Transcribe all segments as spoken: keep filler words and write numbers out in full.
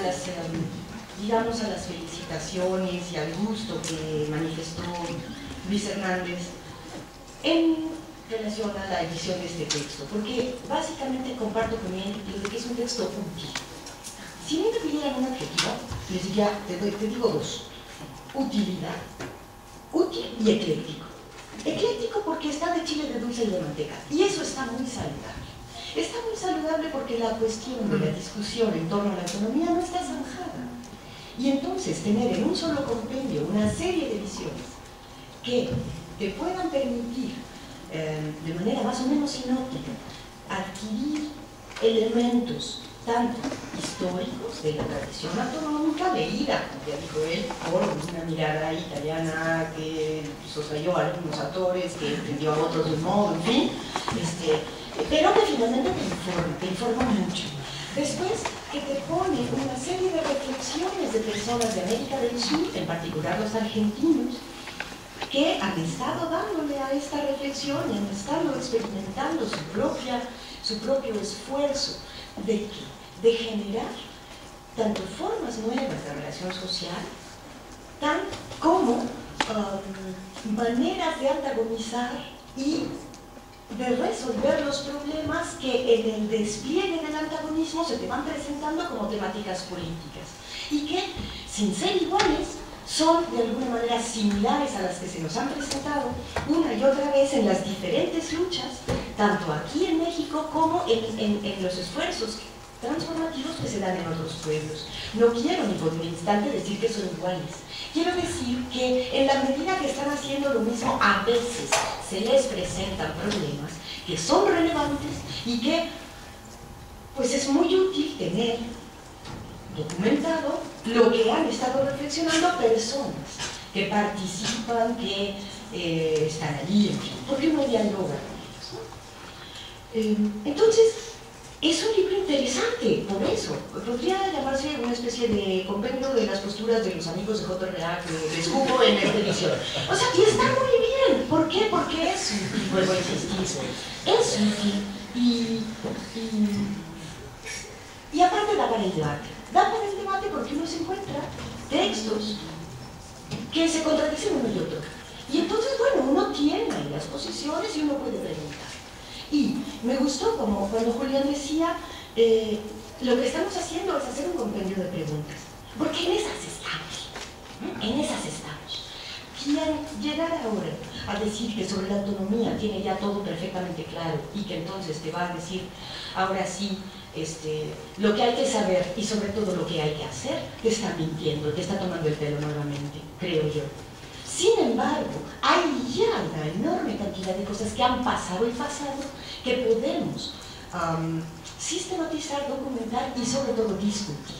las, eh, digamos, a las felicitaciones y al gusto que manifestó Luis Hernández en relación a la edición de este texto, porque básicamente comparto con él lo de que es un texto útil. Si me pidieran un adjetivo, les diría, te, doy, te digo dos: utilidad, útil y ecléctico. Ecléctico porque está de chile, de dulce y de manteca, y eso está muy saludable. Está muy saludable porque la cuestión de la discusión en torno a la autonomía no está zanjada. Y entonces tener en un solo compendio una serie de visiones que te puedan permitir, eh, de manera más o menos sinóptica, adquirir elementos tanto históricos de la tradición autonómica, leída, como ya dijo él, por una mirada italiana que soslayó a algunos autores, que entendió a otros de un modo, en fin, este, pero que finalmente te informa, te informa mucho. Después, que te pone una serie de reflexiones de personas de América del Sur, en particular los argentinos, que han estado dándole a esta reflexión y han estado experimentando su, propia, su propio esfuerzo de, de generar tanto formas nuevas de relación social, tan como um, maneras de antagonizar y de resolver los problemas que en el despliegue del antagonismo se te van presentando como temáticas políticas y que, sin ser iguales, son de alguna manera similares a las que se nos han presentado una y otra vez en las diferentes luchas, tanto aquí en México como en, en, en los esfuerzos transformativos que se dan en otros pueblos. No quiero ni por un instante decir que son iguales. Quiero decir que en la medida que están haciendo lo mismo, a veces se les presentan problemas que son relevantes y que pues es muy útil tener documentado lo que han estado reflexionando personas que participan, que eh, están allí, en fin, porque uno dialoga con ellos, ¿no? Eh, entonces, es un libro interesante, por eso. Podría llamarse una especie de compendio de las posturas de los amigos de J R A que descubro en esta edición. O sea, y está muy bien. ¿Por qué? Porque es útil, vuelvo a insistir. Es útil y, y, y aparte da para el debate. Da para el debate porque uno se encuentra textos que se contradicen uno y otro. Y entonces, bueno, uno tiene ahí las posiciones y uno puede preguntar. Y me gustó como cuando Julián decía, eh, lo que estamos haciendo es hacer un compendio de preguntas, porque en esas estamos, ¿no? En esas estamos. Quien llegara ahora a decir que sobre la autonomía tiene ya todo perfectamente claro y que entonces te va a decir, ahora sí, este, lo que hay que saber y sobre todo lo que hay que hacer, te está mintiendo, te está tomando el pelo nuevamente, creo yo. Sin embargo, hay ya una enorme cantidad de cosas que han pasado y pasado que podemos um, sistematizar, documentar y sobre todo discutir.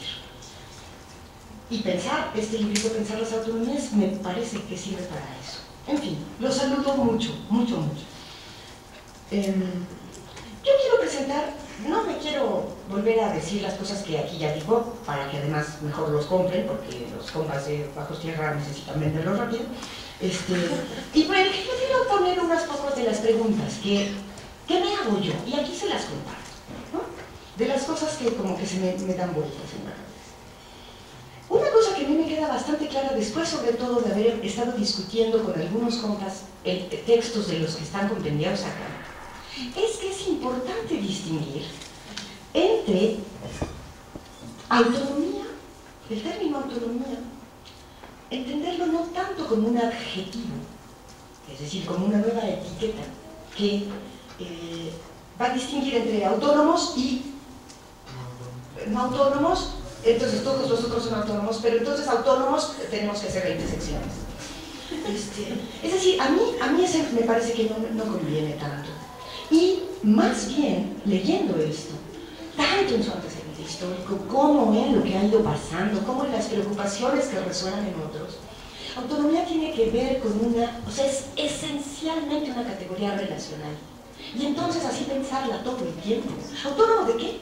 Y pensar, este librito, Pensar las autonomías, me parece que sirve para eso. En fin, los saludo mucho, mucho, mucho. Eh, yo quiero presentar, no me quiero volver a decir las cosas que aquí ya digo, para que además mejor los compren, porque los compas de Bajos Tierra necesitan venderlos rápido. Este, y bueno, yo quiero poner unas pocas de las preguntas que, que me hago yo, y aquí se las comparto, ¿no? De las cosas que como que se me, me dan vueltas en la cabeza. Una cosa que a mí me queda bastante clara después, sobre todo de haber estado discutiendo con algunos compas el, textos de los que están compendiados acá, es que es importante distinguir entre autonomía, el término autonomía, entenderlo no tanto como un adjetivo, es decir, como una nueva etiqueta que eh, va a distinguir entre autónomos y no autónomos, entonces todos los otros son autónomos, pero entonces autónomos tenemos que hacer la intersecciones. Este, es decir, a mí, a mí ese me parece que no, no conviene tanto. Y más bien, leyendo esto, tanto en su antecedente histórico, como en lo que ha ido pasando, como en las preocupaciones que resuenan en otros, autonomía tiene que ver con una, o sea, es esencialmente una categoría relacional. Y entonces así pensarla todo el tiempo. ¿Autónomo de qué?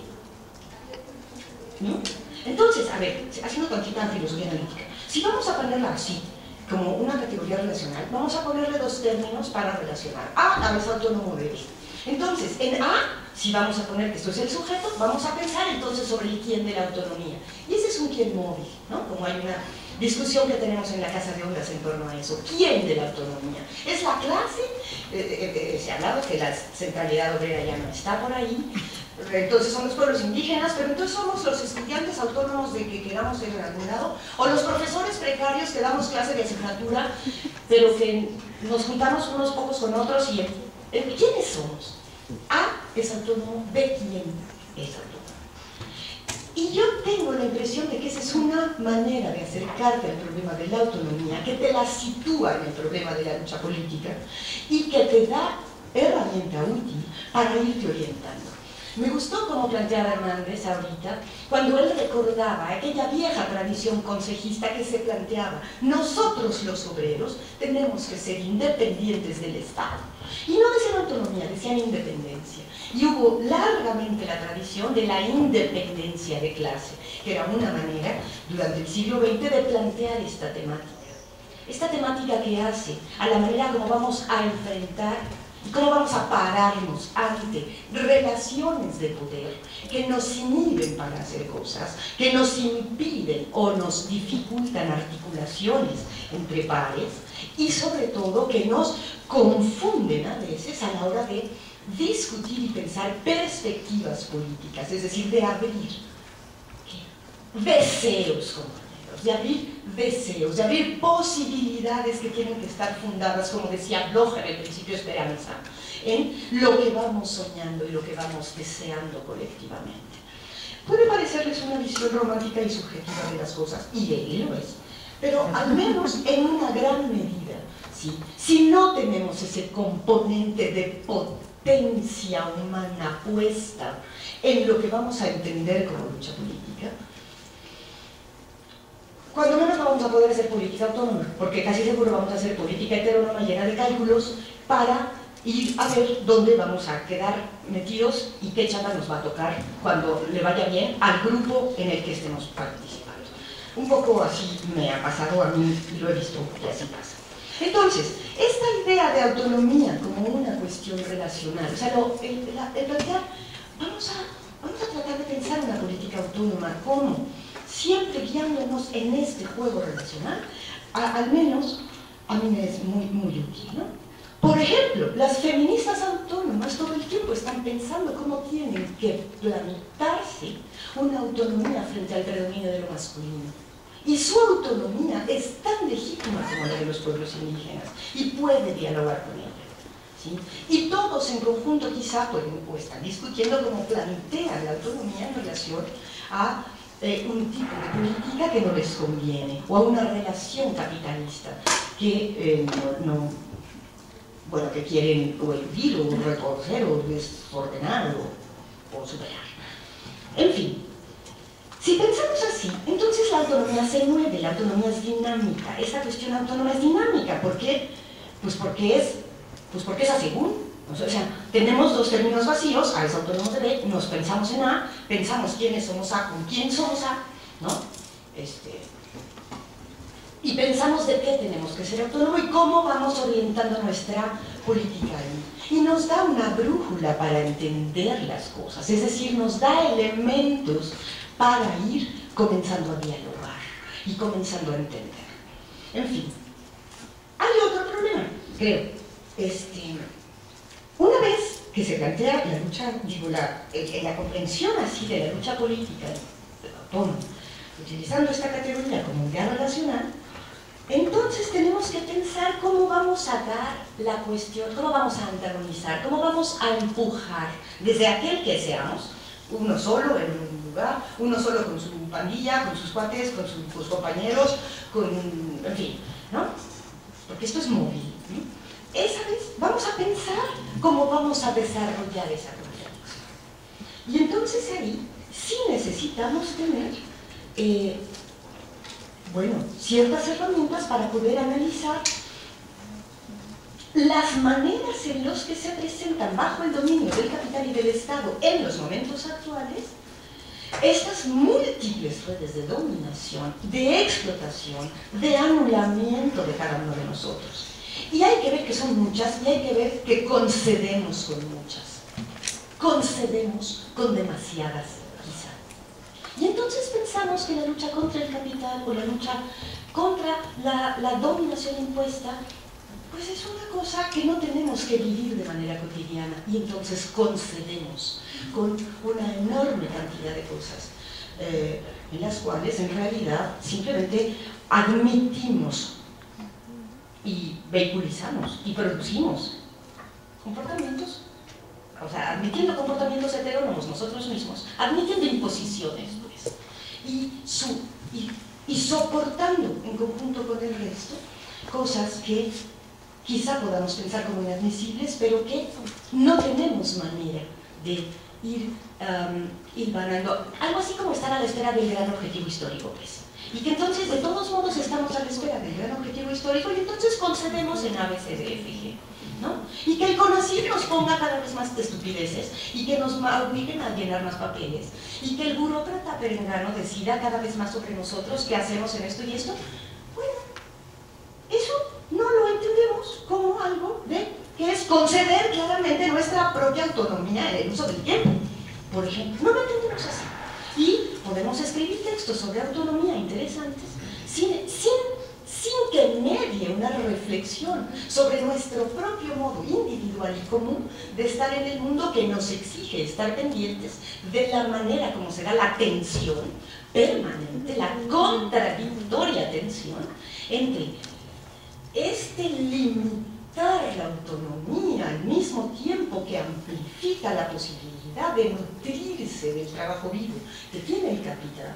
¿No? Entonces, a ver, haciendo tantita filosofía analítica, si vamos a ponerla así, como una categoría relacional, vamos a ponerle dos términos para relacionar. A, a es autónomo de B. Entonces, en A si vamos a poner que esto es el sujeto, vamos a pensar entonces sobre el quién de la autonomía. Y ese es un quién móvil, ¿no? Como hay una discusión que tenemos en la Casa de Ondas en torno a eso. ¿Quién de la autonomía? ¿Es la clase? Eh, eh, se ha hablado que la centralidad obrera ya no está por ahí. Entonces son los pueblos indígenas, pero entonces somos los estudiantes autónomos de que quedamos en algún lado, o los profesores precarios que damos clase de asignatura, pero que nos juntamos unos pocos con otros y eh, ¿quiénes somos? A es autónomo, B quién es autónomo. Y yo tengo la impresión de que esa es una manera de acercarte al problema de la autonomía, que te la sitúa en el problema de la lucha política y que te da herramienta útil para irte orientando. Me gustó como planteaba Hernández ahorita, cuando él recordaba aquella vieja tradición consejista que se planteaba: nosotros los obreros tenemos que ser independientes del Estado. Y no decían autonomía, decían independencia. Y hubo largamente la tradición de la independencia de clase, que era una manera, durante el siglo veinte, de plantear esta temática. Esta temática que hace a la manera como vamos a enfrentar y cómo vamos a pararnos ante relaciones de poder que nos inhiben para hacer cosas, que nos impiden o nos dificultan articulaciones entre pares y sobre todo que nos confunden a veces a la hora de discutir y pensar perspectivas políticas, es decir, de abrir deseos compañeros, de abrir deseos, de abrir posibilidades que tienen que estar fundadas, como decía Bloch en el principio Esperanza, en lo que vamos soñando y lo que vamos deseando colectivamente. Puede parecerles una visión romántica y subjetiva de las cosas, y él lo es, pero al menos en una gran medida, ¿sí? Si no tenemos ese componente de potencia humana puesta en lo que vamos a entender como lucha política, cuando menos no vamos a poder hacer política autónoma, porque casi seguro vamos a hacer política heterónoma llena de cálculos para ir a ver dónde vamos a quedar metidos y qué chapa nos va a tocar cuando le vaya bien al grupo en el que estemos participando. Un poco así me ha pasado a mí y lo he visto que así pasa. Entonces, esta idea de autonomía como una cuestión relacional, o sea, lo, el, la, el plantear, vamos a, vamos a tratar de pensar una política autónoma como siempre guiándonos en este juego relacional, a, al menos a mí me es muy, muy útil, ¿no? Por ejemplo, las feministas autónomas todo el tiempo están pensando cómo tienen que plantarse una autonomía frente al predominio de lo masculino. Y su autonomía es tan legítima como la de los pueblos indígenas y puede dialogar con ella, ¿sí? Y todos en conjunto quizá pueden, o están discutiendo cómo plantean la autonomía en relación a Eh, un tipo de política que no les conviene, o a una relación capitalista que eh, no, no, bueno, que quieren o eludir, o retorcer, o desordenar, o, o superar. En fin, si pensamos así, entonces la autonomía se mueve, la autonomía es dinámica. Esta cuestión autónoma es dinámica, ¿por qué? Pues porque es, pues porque es a según. O sea, tenemos dos términos vacíos, A es autónomo de B, nos pensamos en A, pensamos quiénes somos A, con quién somos A, ¿no? Este, y pensamos de qué tenemos que ser autónomo y cómo vamos orientando nuestra política ahí. Y nos da una brújula para entender las cosas, es decir, nos da elementos para ir comenzando a dialogar y comenzando a entender. En fin, hay otro problema, creo. Este... Una vez que se plantea la lucha, digo, la, la comprensión así de la lucha política autónoma, utilizando esta categoría como idea relacional, entonces tenemos que pensar cómo vamos a dar la cuestión, cómo vamos a antagonizar, cómo vamos a empujar desde aquel que seamos, uno solo en un lugar, uno solo con su pandilla, con sus cuates, con sus compañeros, con, en fin, ¿no? Porque esto es móvil, ¿no? Esa vez vamos a pensar cómo vamos a desarrollar esa contradicción. Y entonces ahí sí necesitamos tener, eh, bueno, ciertas herramientas para poder analizar las maneras en las que se presentan bajo el dominio del capital y del Estado en los momentos actuales estas múltiples redes de dominación, de explotación, de anulamiento de cada uno de nosotros. Y hay que ver que son muchas y hay que ver que concedemos con muchas. concedemos con demasiadas quizá. Y entonces pensamos que la lucha contra el capital o la lucha contra la, la dominación impuesta, pues es una cosa que no tenemos que vivir de manera cotidiana, y entonces concedemos con una enorme cantidad de cosas eh, en las cuales en realidad simplemente admitimos y vehiculizamos y producimos comportamientos, o sea, admitiendo comportamientos heterónomos nosotros mismos, admitiendo imposiciones, pues, y, su, y, y soportando en conjunto con el resto cosas que quizá podamos pensar como inadmisibles, pero que no tenemos manera de ir um, hilvanando. Algo así como estar a la espera del gran objetivo histórico, pues. Y que entonces, de todos modos, estamos a la espera del gran objetivo histórico y entonces concedemos en A, B, C, D, F, G, ¿no? Y que el CONACYT nos ponga cada vez más estupideces y que nos obliguen a llenar más papeles y que el burócrata perengano decida cada vez más sobre nosotros qué hacemos en esto y esto. Bueno, eso no lo entendemos como algo de que es conceder claramente nuestra propia autonomía en el uso del tiempo, por ejemplo. No lo entendemos así. Y podemos escribir textos sobre autonomía interesantes sin, sin, sin que medie una reflexión sobre nuestro propio modo individual y común de estar en el mundo, que nos exige estar pendientes de la manera como se da la tensión permanente, la contradictoria tensión entre este limitar la autonomía al mismo tiempo que amplifica la posibilidad de nutrirse del trabajo vivo que tiene el capital,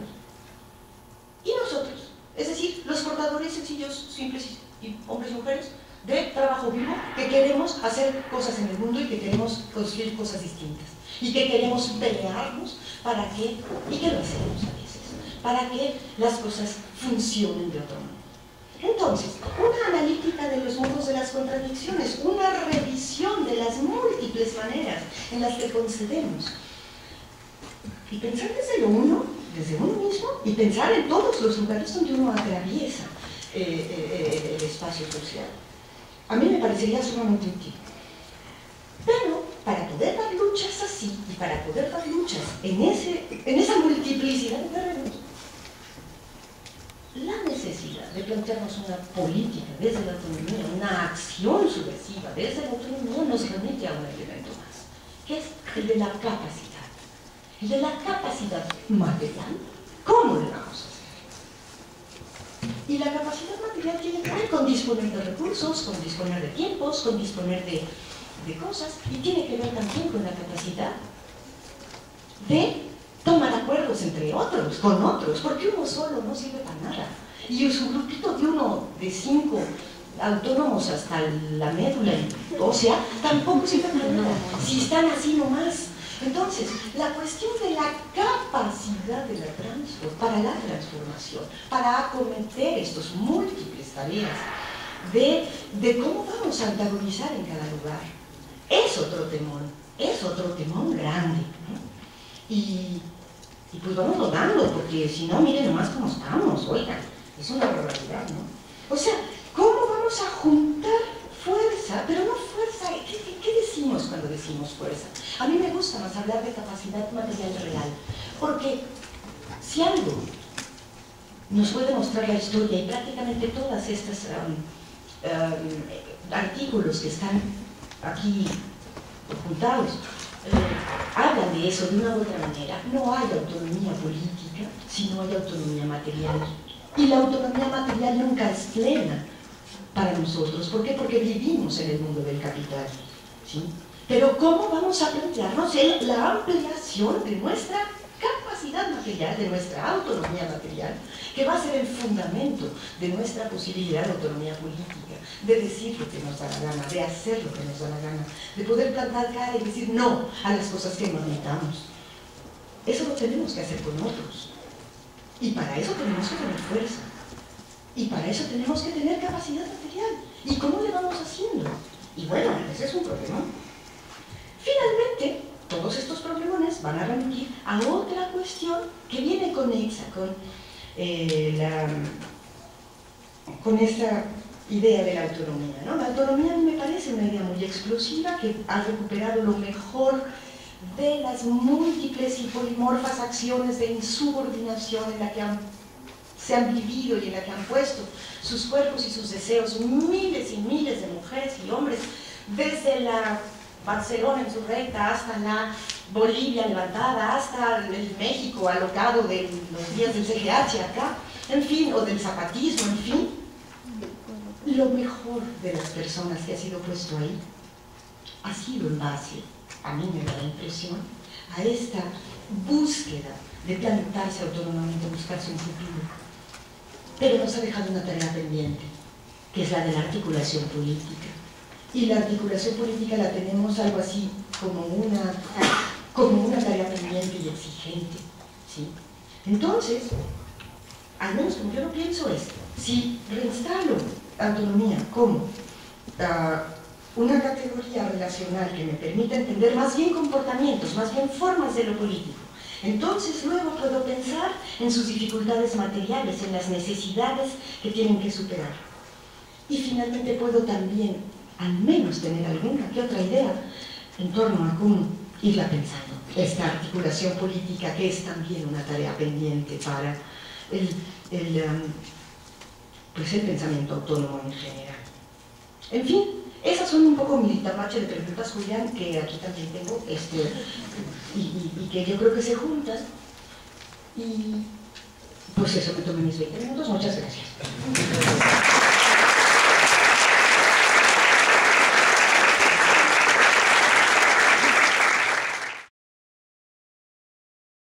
y nosotros, es decir, los portadores sencillos, simples y hombres y mujeres de trabajo vivo que queremos hacer cosas en el mundo y que queremos construir cosas distintas y que queremos pelearnos para que, y que lo hacemos a veces, para que las cosas funcionen de otro modo. Entonces, una analítica de los modos de las contradicciones, una revisión de las múltiples maneras en las que concedemos, y pensar desde lo uno, desde uno mismo, y pensar en todos los lugares donde uno atraviesa eh, eh, el espacio social. A mí me parecería sumamente útil. Pero para poder dar luchas así, y para poder dar luchas en, ese, en esa multiplicidad de terrenos, la necesidad de plantearnos una política desde la autonomía, una acción subversiva desde la autonomía, nos remite a un elemento más, que es el de la capacidad. El de la capacidad material. ¿Cómo lo vamos a hacer? Y la capacidad material tiene que ver con disponer de recursos, con disponer de tiempos, con disponer de, de cosas, y tiene que ver también con la capacidad de tomar acuerdos entre otros, con otros, porque uno solo no sirve para nada. Y su grupito de uno, de cinco autónomos hasta la médula ósea, tampoco sirve para nada, si están así nomás. Entonces, la cuestión de la capacidad de la transfor para la transformación, para acometer estos múltiples tareas, de, de cómo vamos a antagonizar en cada lugar, es otro temón, es otro temón grande, ¿no? Y, y pues vamos dando, porque si no, miren nomás cómo estamos, oigan, es una barbaridad, ¿no? O sea, ¿cómo vamos a juntar fuerza? Pero no fuerza, ¿qué, qué, qué decimos cuando decimos fuerza? A mí me gusta más hablar de capacidad material real, porque si algo nos puede mostrar la historia, y prácticamente todas estas um, um, artículos que están aquí juntados, Eh, hablan de eso de una u otra manera. No hay autonomía política si no hay autonomía material, y la autonomía material nunca es plena para nosotros. ¿Por qué? Porque vivimos en el mundo del capital, ¿sí? Pero ¿cómo vamos a plantearnos el, la ampliación de nuestra capacidad material, de nuestra autonomía material, que va a ser el fundamento de nuestra posibilidad de autonomía política, de decir lo que nos da la gana, de hacer lo que nos da la gana, de poder plantar cara y decir no a las cosas que no necesitamos? Eso lo tenemos que hacer con otros, y para eso tenemos que tener fuerza, y para eso tenemos que tener capacidad material. ¿Y cómo le vamos haciendo? Y bueno, ese es un problema. Finalmente, todos estos problemones van a remitir a otra cuestión que viene conexa con, eh, la, con esta idea de la autonomía, ¿no? La autonomía a mí me parece una idea muy explosiva, que ha recuperado lo mejor de las múltiples y polimorfas acciones de insubordinación en la que han, se han vivido y en la que han puesto sus cuerpos y sus deseos miles y miles de mujeres y hombres, desde la Barcelona insurrecta hasta la Bolivia levantada, hasta el México alocado de los días del C G H acá, en fin, o del zapatismo, en fin. Lo mejor de las personas que ha sido puesto ahí ha sido en base, a mí me da la impresión, a esta búsqueda de plantarse autónomamente, buscarse un futuro. Pero nos ha dejado una tarea pendiente, que es la de la articulación política. Y la articulación política la tenemos algo así como una, como una tarea pendiente y exigente, ¿sí? Entonces, al menos como yo lo pienso es, si reinstalo autonomía como uh, una categoría relacional que me permita entender más bien comportamientos, más bien formas de lo político, entonces luego puedo pensar en sus dificultades materiales, en las necesidades que tienen que superar. Y finalmente puedo también, al menos, tener alguna que otra idea en torno a cómo irla pensando. Esta articulación política que es también una tarea pendiente para el, el, um, pues el pensamiento autónomo en general. En fin, esas son un poco mi tamache de preguntas, Julián, que aquí también tengo, este, y, y, y que yo creo que se juntan. Y pues eso, me tomé mis veinte minutos. Muchas gracias.